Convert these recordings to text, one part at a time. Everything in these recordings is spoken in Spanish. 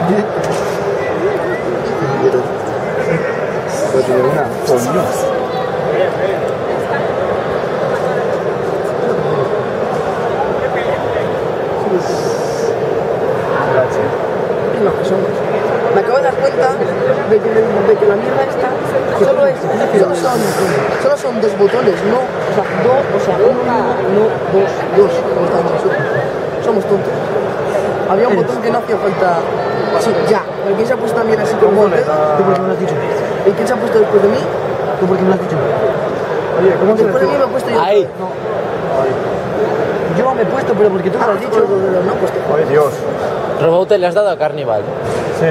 Pues de una, coño. Me acabo de dar cuenta de que la mierda esta solo son dos botones, no, o sea, uno, no, dos, como estamos nosotros. Somos tontos. Había un botón que no hacía falta. Sí, ya, pero ¿quién se ha puesto también así como ¿Cómo le usted? da? ¿Tú por qué me lo has dicho? ¿Y quién se ha puesto después de mí? ¿Tú por qué me lo has dicho? Oye, ¿cómo se Después de mí me he puesto yo. Ahí. No, Yo me he puesto, pero porque tú me lo has dicho. no, pues Ay, Dios. Roboute le has dado a Carnival. Sí.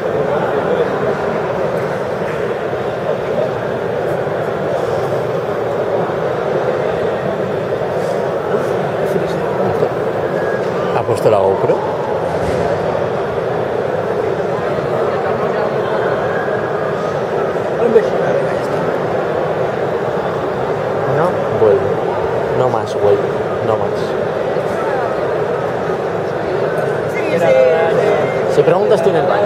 ¿Ha puesto la GoPro? No, vuelve. No más, vuelve. No más. Si preguntas tú en el baño.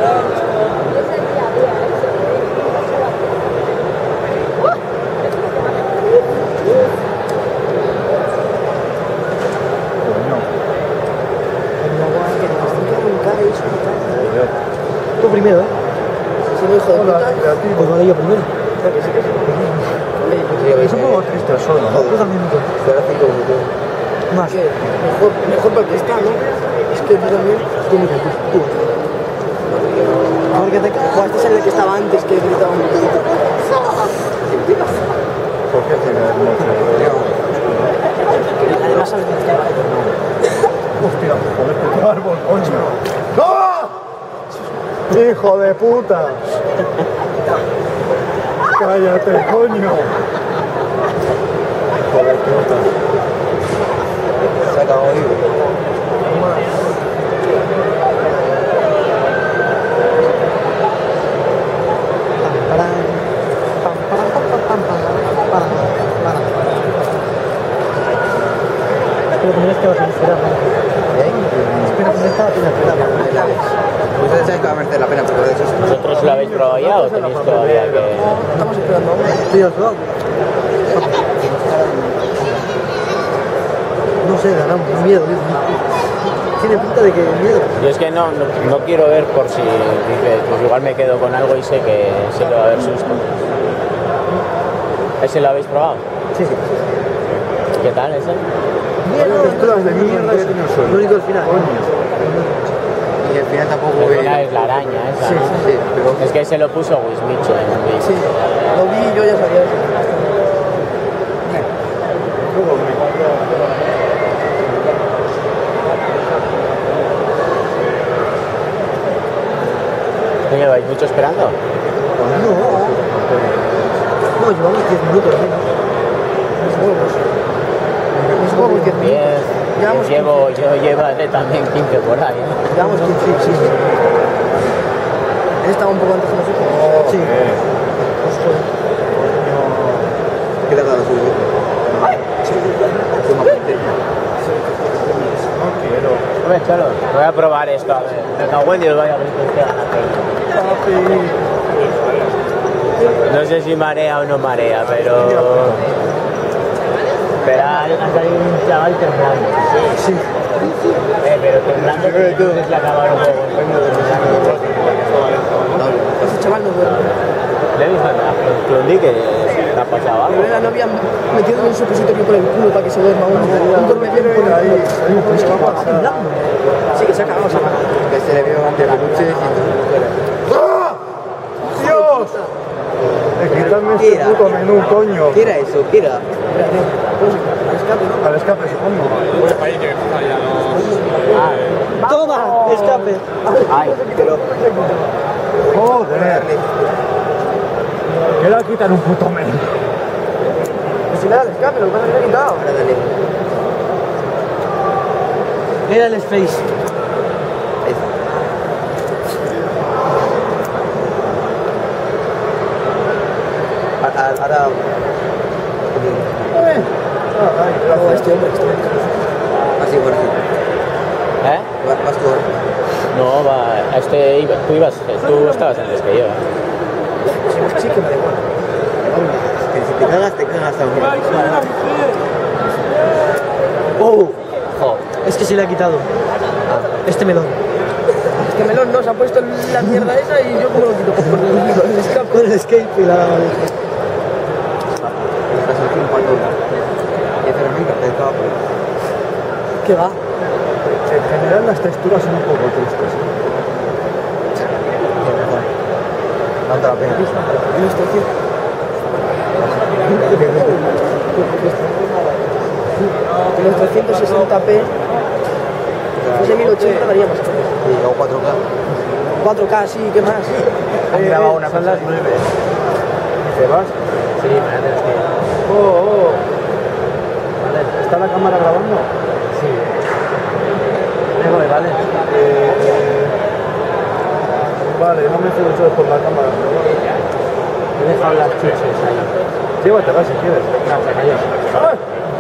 Tú primero, ¿eh? si no, hijo de Hola, puta. creativo. Pues vale, yo primero. Es un poco triste el sol, ¿no? Tú también, Nico. Más. Que mejor para que está, ¿no? Es que tú también. Tú mira, tú. Porque te cagas. Este es el que estaba antes que gritaba un poquito. ¿Por qué tiene mucho? Además, sabes que Hostia, joder, qué árbol, coño. ¡No! ¡Hijo de puta! ¡Cállate, coño! Hijo de puta. Se acabó vivo. Espero que me des que vas a esperar. Espero que me des que vas a esperar. Ustedes saben que va a merecer la pena, pero de eso es... ¿Vosotros lo habéis probado ya o tenéis todavía que...? estamos esperando. ¿Tú ya has probado? No sé, dará miedo. Tiene pinta de que miedo. Yo es que no quiero ver por si dice, pues igual me quedo con algo y sé que sí que va a haber susto. ¿Ese lo habéis probado? Sí, sí. ¿Qué tal ese? Miedo, Mezclas de mierda que tiene el sol. lo único al final. Y al final tampoco Al ve... final es la araña esa. Sí, ¿no? sí, pero... Es que se lo puso Wismicho en un vídeo. Sí, lo vi y yo ya sabía eso. ¿No lleváis mucho esperando? No, llevamos 10 minutos. Mis huevos. Mis huevos que Llevamos Yo llevaré también 15 por ahí. ¿no? Llevamos 15, sí. Él estaba un poco antes que nosotros. Sí. ¿Qué le ha dado su hijo? No quiero. Hombre, Cholo, voy a probar esto, a ver. Me cago en Dios, vaya que no sé si marea o no marea, pero... Pero ha salido un chaval temblando. Sí. Pero temblando que se le acabaron los juegos. Ese chaval no duerme. Le he visto a Clundi que le ha pasado algo. Pero era novia metiendo un supositorio por el culo para que se duerma un duerme bien por el culo. Pues que va temblando. Sí, que se ha cagado, se ha cagado. Que se le vio ante peluches y todo. ¡Ah! ¡Dios! Quitarme ¿Qué este era? puto menú, coño. ¿Qué era eso? ¿Qué era? Al escape, supongo. ¡Toma! ¡Escape! Ay, Pero... Joder. Quiero quitar un puto menú. Pues si le da el escape, lo que pasa es que le he quitado. Ahora dale. Era el space. Ahora... No, este hombre. Así, por así. ¿eh? Vas tú ahora. No, va, Tú estabas antes que yo, ¿eh? Sí, que me da igual. Que si te cagas también. ¡Oh! Jo, Es que se le ha quitado. Este melón. Es que Melón no se ha puesto la mierda esa y yo como lo quito por el escape. Con el skate y la vale. La selección española. Y Fernández pertenecaba por eso. ¿Qué va? En general las texturas son un poco tristes. Tanto la pena. Ilustración. En los 360p, pues en 1080 daría más cosas. Y luego 4K. 4K, sí, ¿qué más? Han grabado una Son cosa. las 9. ¿Y te vas? sí, me la tienes que... Oh. ¿Está la cámara grabando? Sí. Vale. Vale, no me fío mucho por la cámara, pero bueno. He dejado las chuches ahí. Llévatela si quieres. Gracias, adiós. ¡Ay!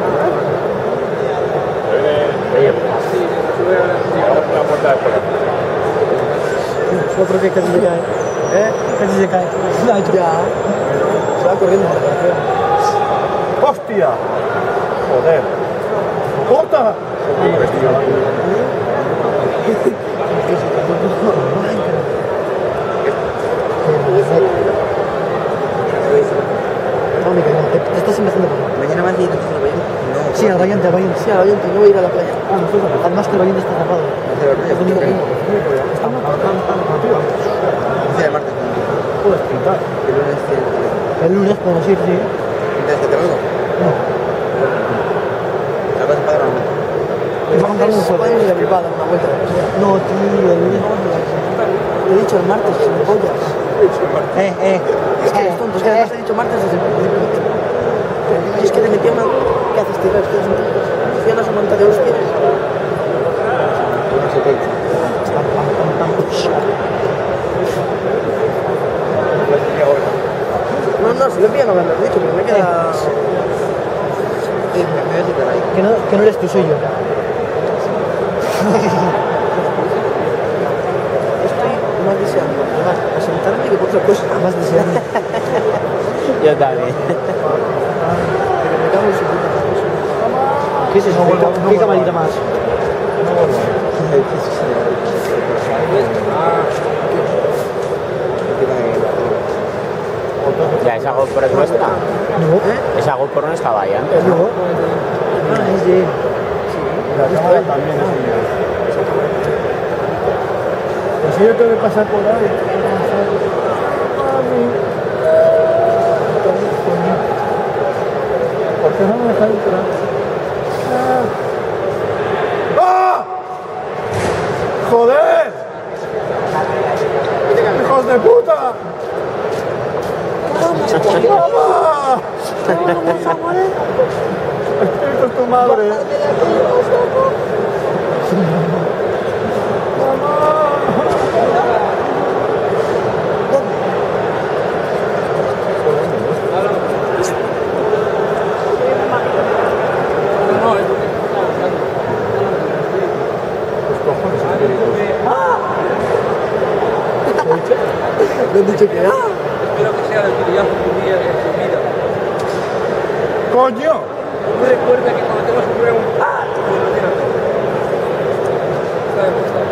Otro que casi se cae. Casi se cae. Ya. Se va corriendo. ¡Hostia! Joder. ¡Puta! No, me cago. Te estás empezando a poner. Mañana vas a ir a Bayón. No. Sí, al valiente, al valiente. Sí, a Valiente, no voy a ir a la playa. Además que el valiente está cerrado. No sé, ¿verdad? Es domingo mismo. No sé, el martes. Puedes pintar. El lunes tiene que tener. El lunes podemos ir, sí. ¿Pintas este terreno? No. La vas a pagar normalmente. Te va a contar un juego. Podemos ir a Bilbao a dar una vuelta. No, tío, el lunes vamos a ir. Lo he dicho el martes, sin pollas. Es que eres tonto, es que además he dicho martes desde el principio. Y es que te metía una... ¿Qué haces, tío? Es que eres un tonto. Hacía una somanta de hostias. No sé qué. No, si lo pillan no me lo has dicho, pero me queda... Sí, me voy a citar ahí. Que no eres tú, soy yo. Estoy más deseando llegar a sentarme que por otra cosa. Más deseando. Yo también. Me cago en su puta. ¿Qué es eso? ¿Qué camarita más? Ya, esa GoPro es nuestra. No. Esa GoPro no estaba ahí antes, ¿no? No. Ah, es de... La cámara también es mía. Pues si yo tengo que pasar por ahí. ¿Por qué no me deja entrar? ¡Ah! ¡Joder! ¡Hijos de puta! ¡Mamá! Espíritu es tu madre. Me han dicho que... ¡Ah! Espero que sea el pillazo de un día en su vida. ¡Coño! Recuerda que cuando tengas un problema, ¡ah! Imagínate. Está demostrado.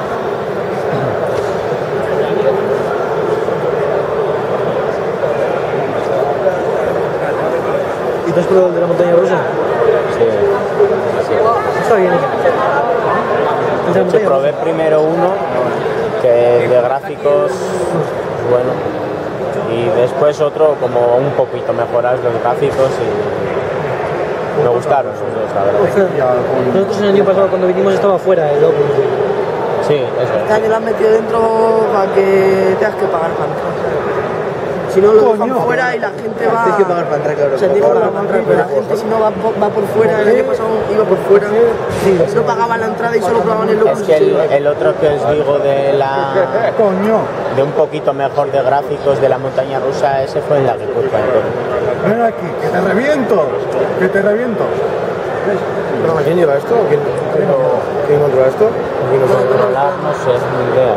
¿Y tú has probado el de la montaña rusa? Sí. Está bien. El de la Sí, montaña probé rusa. primero uno que de gráficos, bueno, y después otro como un poquito mejorados los gráficos y me gustaron esos dos, la verdad. Nosotros el año pasado cuando vinimos estaba fuera el Oculus. Sí, eso Este año lo han metido dentro para que tengas que pagar para entrar. Si no, lo dejan fuera y la gente va... Tienes que pagar para entrar, claro. O sea, tienes que pagar para entrar, pero la gente si no va por fuera, el año pasado iba por fuera, no pagaban la entrada y solo pagaban el es Oculus. que el otro que os digo ¡Coño! de un poquito mejor de gráficos de la montaña rusa, ese fue en la que culpa. Ven aquí, que te reviento. Que te reviento. ¿Ves? ¿Quién lleva esto? ¿Quién controla esto? ¿Quién lo sabe? Controlar, no sé, ni idea.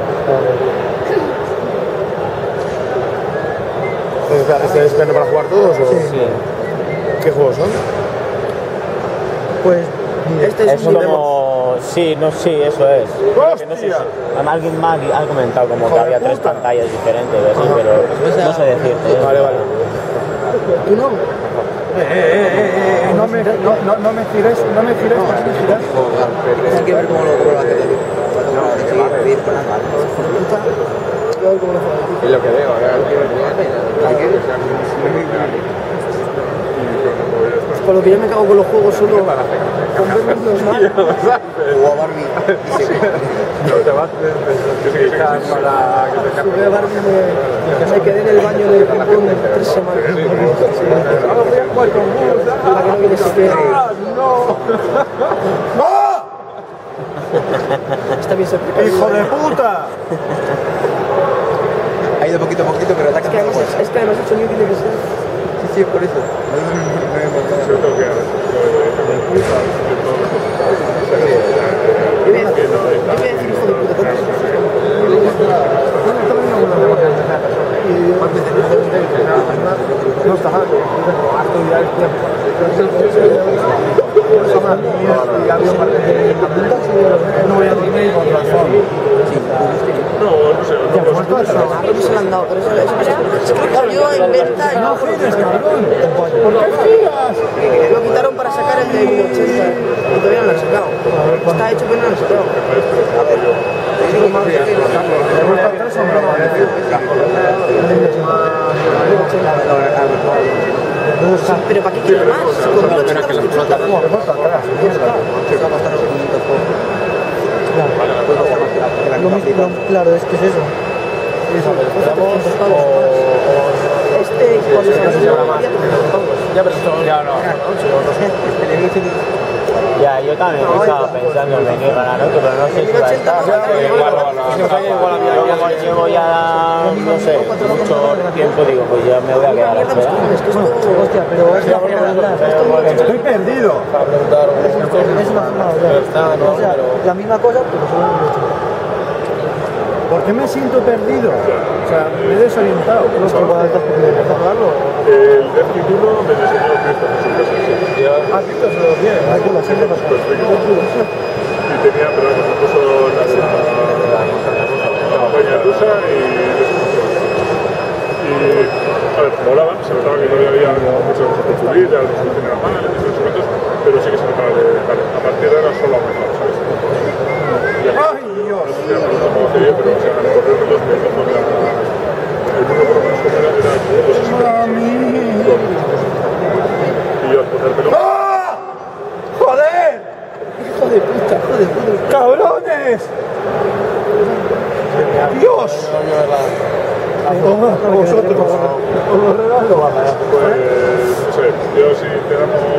¿Estáis esperando para jugar todos? O? Sí. ¿Qué juegos son? Pues, Este es Eso un como... Sí, no, sí, eso es. Que no sé si... Alguien más ha comentado como que había 3 pantallas diferentes, así, pero no sé decirte. Vale, vale. ¿Tú no? No me gires, no me gires. Hay que ver cómo lo prueba. Yo ver cómo lo juego. Es lo que veo, Por lo que yo me cago con los juegos solo con verlos normal. Jugó a Barbie y se No te vas para que te Jugué a Barbie me quedé en el baño de ping-pong 3 semanas. Para que no viene siquiera. Está bien ser ¡Hijo de puta! ha ido poquito a poquito, pero ataca más fuerte. Es que además el sonido tiene que ser. Sí, es por eso. Yo voy a decir hijo de puta. No está mal. No voy a dormir con razón. A Robbie se lo han dado, pero eso claro, yo en venta y no lo quitaron para sacar el de 1080 y todavía no lo han sacado. Está hecho pero no lo han sacado. Pero ¿para qué quiero más? Con 1080 lo estoy soltando. claro, es que es eso. Este, cuando se Ya, yo también estaba pensando en venir a la noche, pero no sé si va a estar. Yo como llevo ya, no sé, mucho tiempo, digo, pues ya me voy a quedar a esperar. Hostia, pero es la forma de hablar. Estoy perdido. Es una forma de hablar. O sea, la misma cosa, pero solo en el hecho. ¿Por qué me siento perdido? O sea, me he desorientado. No sé cuál estás hablarlo. El título me lo enseñó Christopher Sucas. ¿Has visto? Se lo bien. Y tenía, pero me puso la campaña rusa y a ver, molaban, se notaba que todavía había mucho que construir, ya los funcionaban mal, pero sí que se notaba que a partir de ahora solo ha mejor, ¿sabes? ¡Ay, Dios! Pero o sea, correr los minutos con el número por lo menos como era y yo al ponérmelo... ¡Ah! ¡Joder! hijo de puta. ¡Cabrones! ¡Dios! A vosotros. Os lo regalo. Pues, no sé, yo si te damos